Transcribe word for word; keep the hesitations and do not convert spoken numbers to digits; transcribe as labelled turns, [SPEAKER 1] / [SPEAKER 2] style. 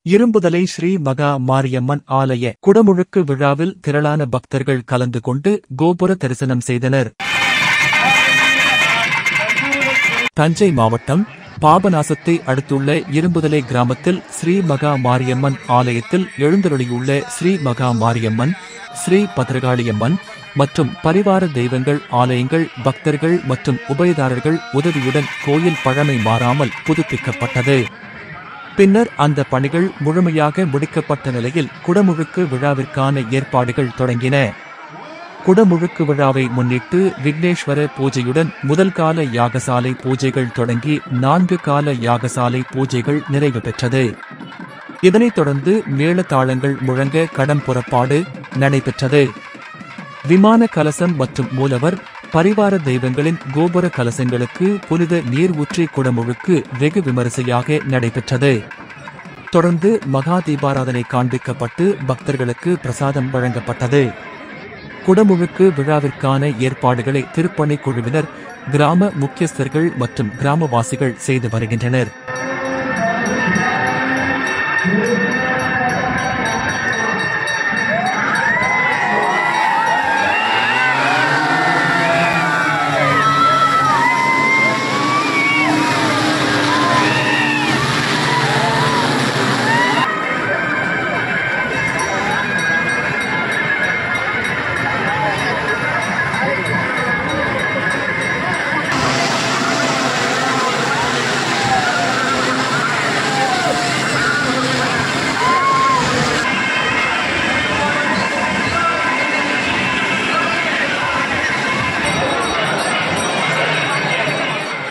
[SPEAKER 1] இரும்புதலை ஸ்ரீ மகா மாரியம்மன் ஆலய குடமுழுக்கு விழாவில் திரளான பக்தர்கள் கலந்து கொண்டு கோபுர தரிசனம் செய்தனர். தஞ்சை மாவட்டம் பாபநாசத்தை அடுத்துள்ள இரும்புதலை கிராமத்தில் ஸ்ரீ மகா மாரியம்மன் ஆலயத்தில் எழுந்தருளியுள்ள ஸ்ரீ மகா மாரியம்மன், ஸ்ரீ பத்ரகாளியம்மன் மற்றும் பரிவார தெய்வங்கள் ஆலயங்கள் பக்தர்கள் மற்றும் உபயதாரர்கள் உதவியுடன் கோயில் பழமை மாறாமல் புதுப்பிக்கப்பட்டது. பின்னர் அந்த பணிகள் முழுமையாக முடிக்கப்பட்ட நிலையில் குடமுழுக்கு விழாவிற்கான ஏற்பாடுகள் தொடங்கின. குடமுழுக்கு விழாவை முன்னிட்டு விக்னேஸ்வர பூஜையுடன் முதல் கால யாகசாலை பூஜைகள் தொடங்கி நான்கு கால யாகசாலை பூஜைகள் நிறைவு பெற்றது. இதனைத் தொடர்ந்து மேளதாளங்கள் முழங்க கடம் புறப்பாடு நடைபெற்றது. விமான கலசம் மற்றும் மூலவர் பரிவார தெய்வங்களின் கோபுர கலசங்களுக்கு புனித நீர் ஊற்றி குடமுழுக்கு வெகு விமரிசையாக நடைபெற்றது. தொடர்ந்து மகா தீபாராதனை காண்பிக்கப்பட்டு பக்தர்களுக்கு பிரசாதம் வழங்கப்பட்டது. குடமுழுக்கு விழாவிற்கான ஏற்பாடுகளை திருப்பணிக் குழுவினர், கிராம முக்கியஸ்தர்கள் மற்றும் கிராமவாசிகள் செய்து வருகின்றனர்.